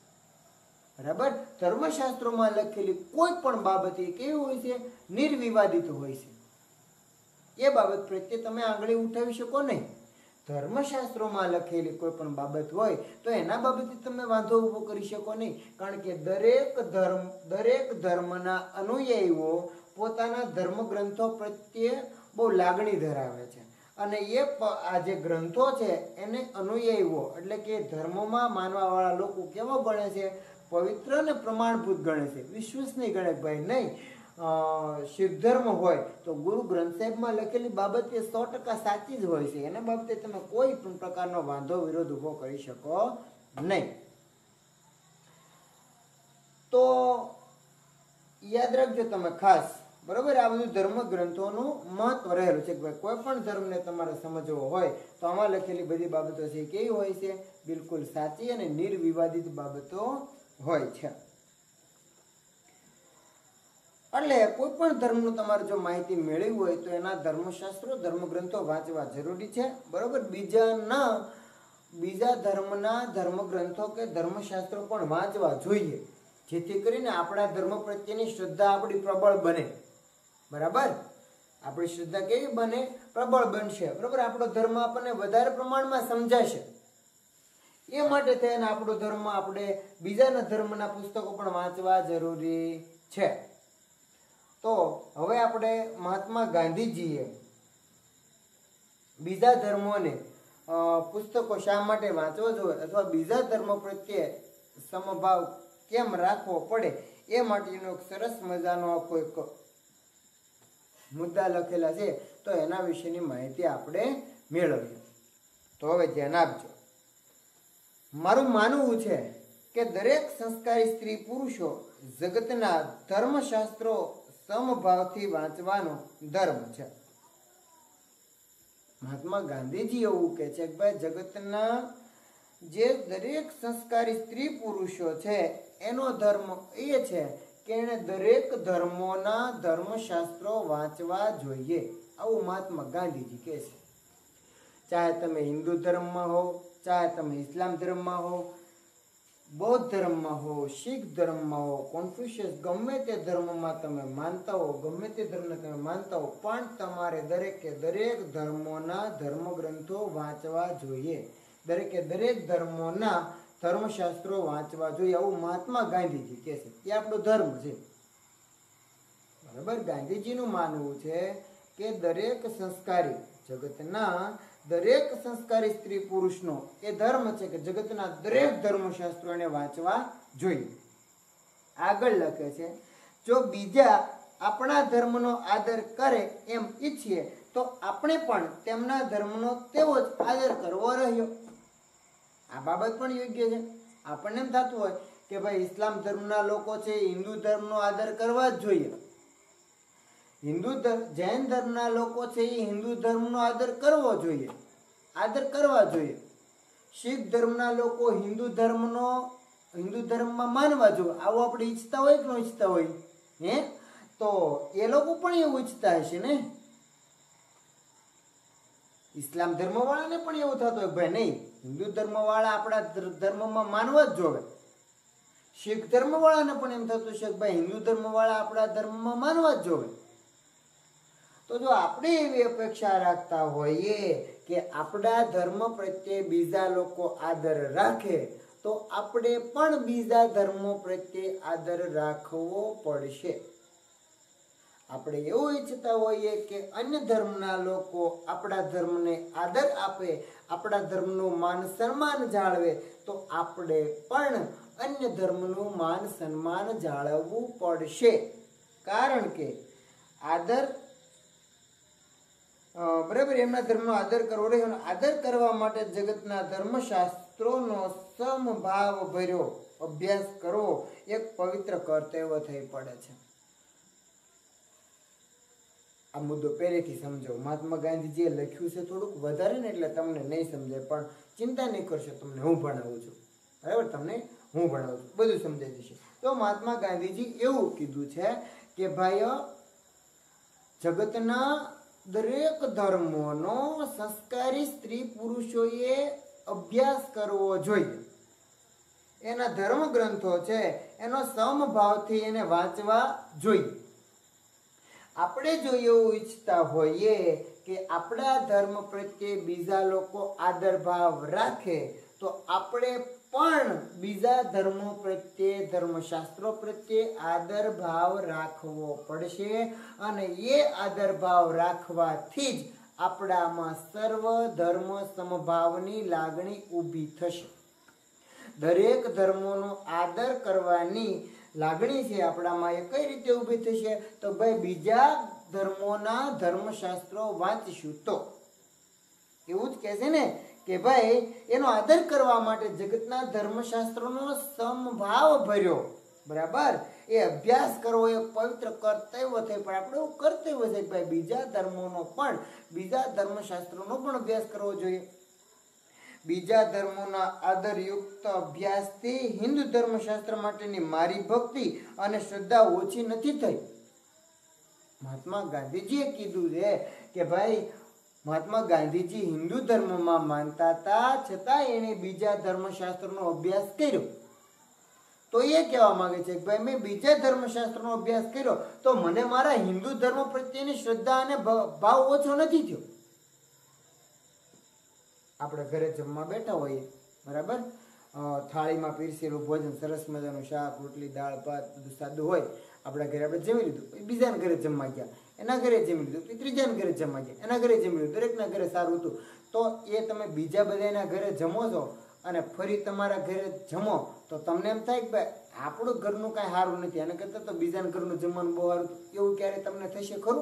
બરાબર? ધર્મશાસ્ત્રોમાં લખેલી કોઈ પણ બાબત એ કેવી હોય છે? નિર્વિવાદિત હોય છે. એ બાબત પ્રત્યે તમે આંગળી ઉઠાવી શકો નહીં. ધર્મશાસ્ત્રોમાં લખેલી કોઈ પણ બાબત હોય તો એના બાબતે તમે વાંધો ઊભો કરી શકો નહીં, કારણ કે દરેક ધર્મના અનુયાયીઓ પોતાના ધર્મ ગ્રંથો પ્રત્યે બહુ લાગણી ધરાવે છે, અને આ જે ગ્રંથો છે એને અનુયાયીઓ એટલે કે ધર્મોમાં માનવાવાળા લોકો કેવો ગણે છે? પવિત્ર અને પ્રમાણભૂત ગણે છે, વિશ્વસનીય ગણે. ભાઈ નહીં, શીખ ધર્મ હોય તો ગુરુ ગ્રંથ સાહેબમાં લખેલી બાબત એ 100% સાચી જ હોય છે. એના બાબતે તમે કોઈ પણ પ્રકારનો વાંધો વિરોધ ઉભો કરી શકો નહીં. તો યાદ રાખજો તમે ખાસ. બરોબર? આ બધું ધર્મ ગ્રંથોનું મહત્વ રહેલું છે કે ભાઈ કોઈ પણ ધર્મને તમારે સમજવો હોય તો આમાં લખેલી બધી બાબતો છે કેવી હોય છે? બિલકુલ સાચી અને નિર્વિવાદિત બાબતો હોય છે. એટલે કોઈ પણ ધર્મનું તમારે જો માહિતી મેળવી હોય તો એના ધર્મશાસ્ત્રો, ધર્મગ્રંથો વાંચવા જરૂરી છે. બરોબર? બીજા ધર્મના ધર્મગ્રંથો કે ધર્મશાસ્ત્રો પણ વાંચવા જોઈએ, જેથી કરીને આપણા ધર્મ પ્રત્યેની શ્રદ્ધા આપણી પ્રબળ બને. બરાબર? આપણી શ્રદ્ધા કેવી બને? પ્રબળ બનશે. બરોબર? આપણો ધર્મ આપણને વધારે પ્રમાણમાં સમજાશે. એ માટે થઈને આપણો ધર્મ, આપણે બીજાના ધર્મના પુસ્તકો પણ વાંચવા જરૂરી છે. તો હવે આપણે મહાત્મા ગાંધીજીએ બીજા ધર્મોને પુસ્તકો શા માટે વાંચવા જોઈએ અથવા બીજા ધર્મ પ્રત્યે સમભાવ કેમ રાખવો પડે એ માટેનો એક સરસ મજાનો કોઈક મુદ્દા લખેલા છે, તો એના વિશેની માહિતી આપણે મેળવીએ. તો હવે ધ્યાન આપજો. મારું માનવું છે કે દરેક સંસ્કારી સ્ત્રી પુરુષો જગતના ધર્મશાસ્ત્રો સમભાવથી વાંચવાનો ધર્મ છે. મહાત્મા ગાંધીજી એવું કહે છે કે ભાઈ જગતના જે દરેક સંસ્કારી સ્ત્રી પુરુષો છે એનો ધર્મ એ છે કે એને દરેક ધર્મોના ધર્મશાસ્ત્રો વાંચવા જોઈએ. આવું મહાત્મા ગાંધીજી કહે છે. ચાહે તમે હિન્દુ ધર્મમાં હો, ચાહે તમે ઇસ્લામ ધર્મમાં હો, બૌદ્ધ ધર્મમાં હો, શીખ ધર્મમાં હો, કોન્ફ્યુશિયસ ગમે તે ધર્મમાં તમે માનતા હો, ગમે તે ધર્મને તમે માનતા હો, પણ તમારે દરેકે દરેક ધર્મોના ધર્મગ્રંથો વાંચવા જોઈએ. દરેકે દરેક ધર્મોના ધર્મશાસ્ત્રો વાંચવા જોઈએ, આવું મહાત્મા ગાંધીજી કહે છે. એ આપણો ધર્મ છે. બરાબર. ગાંધીજીનું માનવું છે કે દરેક સંસ્કારી જગતના દરેક સંસ્કારી સ્ત્રી પુરુષનો એ ધર્મ છે કે જગતના દરેક ધર્મશાસ્ત્રોને વાંચવા જોઈએ. આગળ લખે છે, જો બીજા આપણા ધર્મનો આદર કરે એમ ઈચ્છીએ તો આપણે પણ તેમના ધર્મનો તેવો જ આદર કરવો રહ્યો. આ બાબત પણ યોગ્ય છે. આપણને એમ થતું હોય કે ભાઈ ઇસ્લામ ધર્મના લોકો છે હિન્દુ ધર્મનો આદર કરવા જ જોઈએ, જૈન ધર્મના લોકો છે એ હિન્દુ ધર્મનો આદર કરવો જોઈએ, આદર કરવા જોઈએ. શીખ ધર્મના લોકો હિન્દુ ધર્મમાં માનવા જોઈએ. આવું આપણે ઈચ્છતા હોય કે ન ઈચ્છતા હોય? તો એ લોકો પણ એવું ઈચ્છતા હશે ને. ઇસ્લામ ધર્મ વાળાને પણ એવું થતું હોય ભાઈ નહીં, હિન્દુ ધર્મ વાળા આપણા ધર્મમાં માનવા જ જોવે. શીખ ધર્મ વાળાને પણ એમ થતું છે કે ભાઈ હિન્દુ ધર્મ વાળા આપણા ધર્મમાં માનવા જ જોવે. તો જો આપણે એવી અપેક્ષા રાખતા હોઈએ કે આપણા ધર્મ પ્રત્યે બીજા લોકો આદર રાખે, તો આપણે પણ બીજા ધર્મો પ્રત્યે આદર રાખવો પડશે. આપણે એવું ઈચ્છતા હોઈએ કે અન્ય ધર્મના લોકો આપણા ધર્મને આદર આપે, આપણા ધર્મનું માન સન્માન જાળવે, તો આપણે પણ અન્ય ધર્મનું માન સન્માન જાળવવું પડશે. કારણ કે આદર બરાબર એમના ધર્મનો આદર કરવો રહ્યો. આદર કરવા માટે જગતના ધર્મશાસ્ત્રોનો સમભાવ ભર્યો અભ્યાસ કરવો એક પવિત્ર કર્તવ્ય થઈ પડે છે. આ મુદ્દો પહેલેથી સમજો. મહાત્મા ગાંધીજીએ લખ્યું છે થોડુંક વધારે ને એટલે તમને નહીં સમજાય, પણ ચિંતા નહીં કરશો, તમને હું ભણાવું છું. બરાબર, તમને હું ભણાવું છું, બધું સમજાઈ જશે. તો મહાત્મા ગાંધીજી એવું કીધું છે કે ભાઈ જગતના દરેક ધર્મોનો સંસ્કારી સ્ત્રી પુરુષોએ અભ્યાસ કરવો જોઈએ. એના ધર્મ ગ્રંથો છે એનો સમભાવથી એને વાંચવા જોઈએ. આપણે જો એવું ઈચ્છતા હોઈએ કે આપણા ધર્મ પ્રત્યે બીજા લોકો આદર ભાવ રાખે, તો આપણે પણ બીજા ધર્મો પ્રત્યે ધર્મશાસ્ત્રો પ્રત્યે આદર ભાવ રાખવો પડશે. અને એ આદર ભાવ રાખવાથી જ આપણામાં સર્વ ધર્મ સમભાવની લાગણી ઊભી થશે. દરેક ધર્મોનો આદર કરવાની લાગણી છે આપણામાં એ કઈ રીતે ઊભી થશે? તો ભાઈ બીજા ધર્મોના ધર્મશાસ્ત્રો વાંચીશું તો. એવું જ કહે છે ને કે ભાઈ એનો આદર કરવા માટે જગતના ધર્મશાસ્ત્રોનો સમભાવ ભર્યો, બરાબર, એ અભ્યાસ કરવો એ પવિત્ર કર્તવ્ય થઈ. પણ આપણે એવું કર્તવ્ય છે કે ભાઈ બીજા ધર્મોનો પણ, બીજા ધર્મશાસ્ત્રોનો પણ અભ્યાસ કરવો જોઈએ. બીજા ધર્મોના આદરયુક્ત અભ્યાસથી હિન્દુ ધર્મશાસ્ત્ર માટેની મારી ભક્તિ અને શ્રદ્ધા ઓછી નથી થઈ. મહાત્મા ગાંધીજીએ કીધું છે કે ભાઈ મહાત્મા ગાંધીજી હિન્દુ ધર્મમાં માનતા હતા, છતાં એને બીજા ધર્મશાસ્ત્રનો અભ્યાસ કર્યો. તો એ કહેવા માંગે છે કે ભાઈ મેં બીજા ધર્મશાસ્ત્રનો અભ્યાસ કર્યો તો મને મારા હિન્દુ ધર્મ પ્રત્યેની શ્રદ્ધા અને ભાવ ઓછો નથી થયો. આપણે ઘરે જમવા બેઠા હોઈએ, બરાબર, થાળીમાં પીરસેલું ભોજન, સરસ મજાનું શાક, રોટલી, દાળ, ભાત બધું સાદું હોય. આપણા ઘરે આપણે જમી લીધું, બીજાના ઘરે જમવા ગયા, એના ઘરે જમી લીધું, ત્રીજાના ઘરે જમવા ગયા, એના ઘરે જમી લીધું, દરેકના ઘરે સારું હતું. તો એ તમે બીજા બધાના ઘરે જમો છો અને ફરી તમારા ઘરે જમો તો તમને એમ થાય કે ભાઈ આપણું ઘરનું કાંઈ સારું નથી, આને કરતાં તો બીજાના ઘરનું જમવાનું બહુ સારું. એવું ક્યારે તમને થશે ખરું?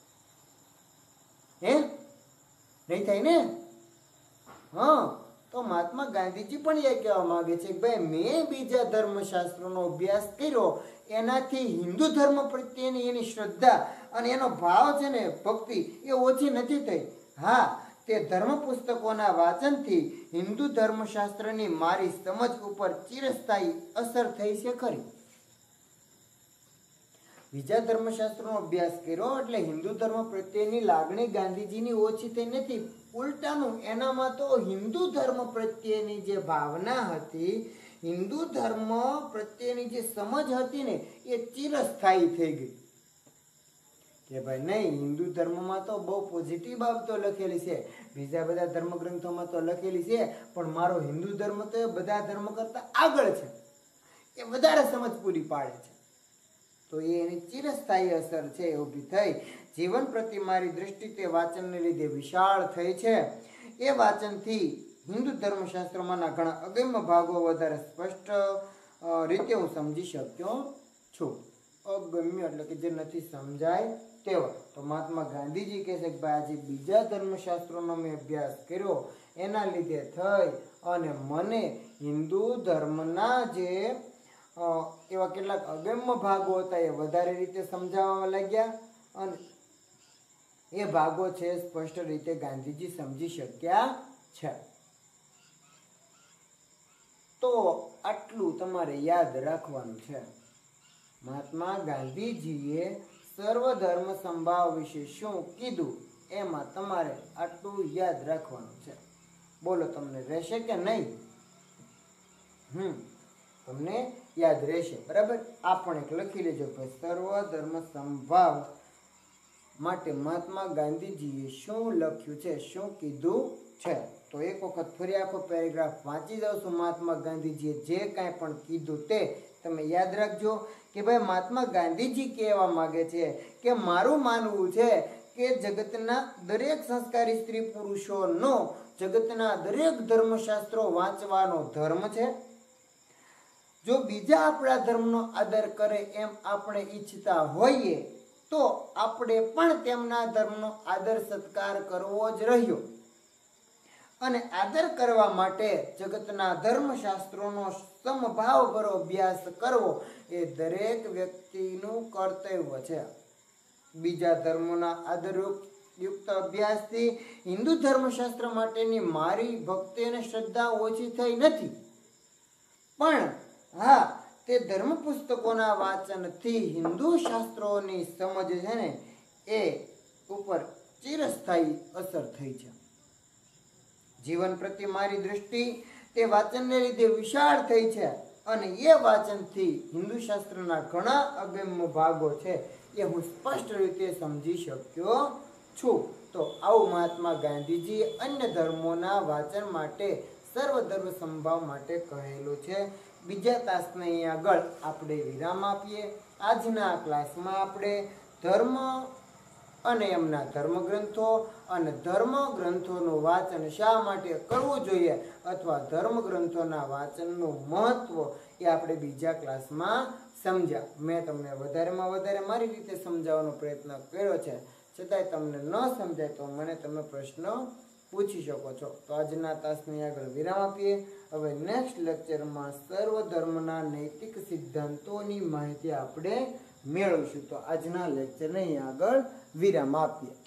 નહીં થાય ને. હા, તો મહાત્મા ગાંધીજી પણ એ કહેવા માંગે છે કે ભાઈ મેં બીજા ધર્મશાસ્ત્રોનો અભ્યાસ કર્યો, એનાથી હિન્દુ ધર્મ પ્રત્યેની એની શ્રદ્ધા અને એનો ભાવ છે ને, ભક્તિ, એ ઓછી નથી થઈ. હા, તે ધર્મ પુસ્તકોના વાંચનથી હિન્દુ ધર્મશાસ્ત્રની મારી સમજ ઉપર ચિરસ્થાયી અસર થઈ છે ખરી. બીજા ધર્મશાસ્ત્રનો અભ્યાસ કર્યો એટલે હિન્દુ ધર્મ પ્રત્યેની લાગણી ગાંધીજીની ઓછી થઈ નથી, ઉલટાનું એનામાં તો હિન્દુ ધર્મ પ્રત્યેની જે ભાવના હતી હિન્દુ ધર્મ પ્રત્યેની જે સમજ હતી ને એ ચિરસ્થાયી થઈ ગઈ કે ભાઈ નહીં, હિન્દુ ધર્મમાં તો બહુ પોઝિટિવ બાબતો લખેલી છે, બીજા બધા ધર્મગ્રંથોમાં તો લખેલી છે, પણ મારો હિન્દુ ધર્મ તો એ બધા ધર્મ કરતા આગળ છે, એ વધારે સમજ પૂરી પાડે છે. તો એની ચિરસ્થાયી અસર છે એ ઊભી થઈ. જીવન પ્રતિ મારી દ્રષ્ટિ તે વાંચનને લીધે વિશાળ થઈ છે. એ વાંચનથી હિન્દુ ધર્મશાસ્ત્રોમાંના ઘણા અગમ્ય ભાગો વધારે સ્પષ્ટ રીતે હું સમજી શક્યો છું. અગમ્ય એટલે કે જે નથી સમજાય તેવા. તો મહાત્મા ગાંધીજી કહે છે કે ભાઈ આજે બીજા ધર્મશાસ્ત્રોનો મેં અભ્યાસ કર્યો, એના લીધે થઈ અને મને હિન્દુ ધર્મના જે એવા કેટલાક અગમ્ય ભાગો હતા એ વધારે રીતે સમજાવવા લાગ્યા અને એ ભાગો છે સ્પષ્ટ રીતે ગાંધીજી સમજી શક્યા છે. તો આટલું તમારે યાદ રાખવાનું છે. મહાત્મા ગાંધીજીએ સર્વધર્મ સંભાવ વિશે શું કીધું એમાં તમારે આટલું યાદ રાખવાનું છે. બોલો તમને રહેશે કે નહીં? તમને યાદ રહેશે, બરાબર. આ પણ એક લખી લેજો ભાઈ, સર્વધર્મ સંભાવ માટે મહાત્મા ગાંધીજીએ શું લખ્યું છે, શું કીધું છે. તો એક વખત ફરી આખો પેરેગ્રાફ વાંચી જાવશું. મહાત્મા ગાંધીજીએ જે કાંઈ પણ કીધું તે તમે યાદ રાખજો કે ભાઈ મહાત્મા ગાંધીજી કહેવા માંગે છે કે મારું માનવું છે કે જગતના દરેક સંસ્કારી સ્ત્રી પુરુષોનો જગતના દરેક ધર્મશાસ્ત્રો વાંચવાનો ધર્મ છે. જો બીજા આપણા ધર્મનો આદર કરે એમ આપણે ઈચ્છતા હોઈએ તો આપણે પણ તેમના ધર્મનો આદર સત્કાર કરવો જ રહ્યો. અને આદર કરવા માટે જગતના ધર્મશાસ્ત્રોનો સમભાવભરો અભ્યાસ કરવો એ દરેક વ્યક્તિનું કર્તવ્ય છે. બીજા ધર્મોના આદરયુક્ત અભ્યાસથી હિન્દુ ધર્મશાસ્ત્ર માટેની મારી ભક્તિ અને શ્રદ્ધા ઓછી થઈ નથી, પણ હા, તે ધર્મ પુસ્તકોના વાંચનથી હિન્દુ શાસ્ત્રોની સમજ છે ને એ ઉપર ચિરસ્થાયી અસર થઈ છે. જીવન પ્રત્યે મારી દૃષ્ટિ તે વાંચનને લીધે વિશાળ થઈ છે અને એ વાંચનથી હિન્દુ શાસ્ત્રના ઘણા અગમ્ય ભાગો છે એ હું સ્પષ્ટ રીતે સમજી શક્યો છું. તો આવું મહાત્મા ગાંધીજીએ અન્ય ધર્મોના વાંચન માટે સર્વધર્મ સંભાવ માટે કહેલું છે. બીજા તાસને અહીં આગળ આપણે વિરામ આપીએ. આજના ક્લાસમાં આપણે ધર્મ અને એમના ધર્મગ્રંથો અને ધર્મગ્રંથોનું વાંચન શા માટે કરવું જોઈએ અથવા ધર્મગ્રંથોના વાંચનનું મહત્વ એ આપણે બીજા ક્લાસમાં સમજ્યા. મેં તમને વધારેમાં વધારે મારી રીતે સમજાવવાનો પ્રયત્ન કર્યો છે, છતાંય તમને ન સમજાય તો મને તમે પ્રશ્ન પૂછી શકો છો. તો આજના તાસની આગળ વિરામ આપીએ. હવે નેક્સ્ટ લેક્ચરમાં સર્વ ધર્મના નૈતિક સિદ્ધાંતોની માહિતી આપણે મેળવશું. તો આજના લેક્ચરને અહીં આગળ વિરામ આપીએ.